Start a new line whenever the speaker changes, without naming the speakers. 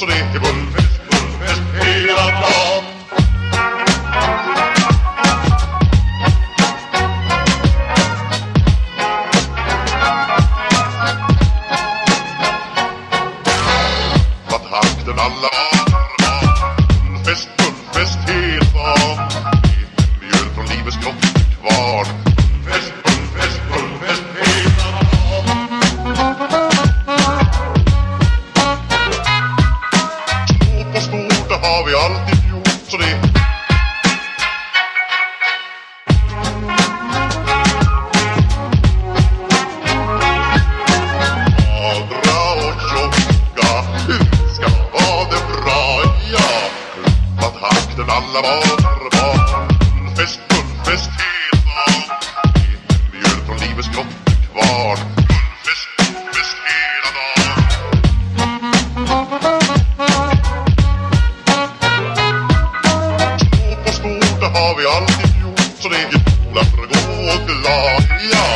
så det är bullfest hela dagen. Vad takten alla bullfest hela dagen. Mjöl från livets grottekvarn. Bullfest hela dagen. Stort, det har vi alltid gjort, så det magra och tjocka, ska vara det bra, ja. Klubba takten alla barn. Bullfest hela dagen. Mjöl från livets grottekvarn. Bullfest hela dagen. Stort, det har vi alltid gjort, så det är goda för att gå glad, ja.